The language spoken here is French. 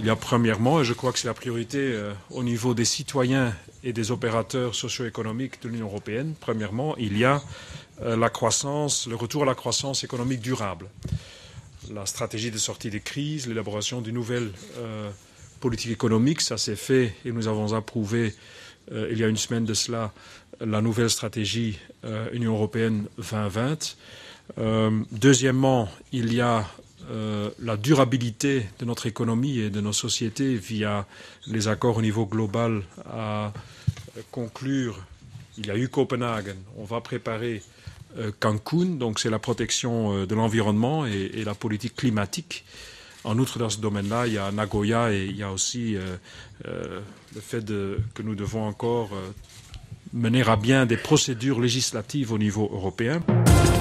Il y a premièrement, et je crois que c'est la priorité au niveau des citoyens et des opérateurs socio-économiques de l'Union européenne, premièrement, il y a la croissance, le retour à la croissance économique durable. La stratégie de sortie des crises, l'élaboration d'une nouvelle politique économique, ça s'est fait et nous avons approuvé il y a une semaine de cela la nouvelle stratégie Union européenne 2020. Deuxièmement, il y a la durabilité de notre économie et de nos sociétés via les accords au niveau global à conclure. Il y a eu Copenhague, on va préparer Cancun, donc c'est la protection de l'environnement et la politique climatique. En outre, dans ce domaine-là, il y a Nagoya et il y a aussi le fait que nous devons encore mener à bien des procédures législatives au niveau européen.